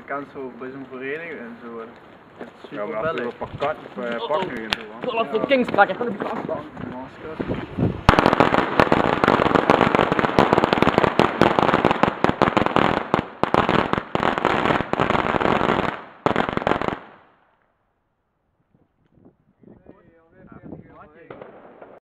bekend zo bij zo'n vereniging en zo. Het is Ja, super maar als je billig. op pak nu en zo. Tot wat voor Kings krijg je, gewoon op je kast. Maskers.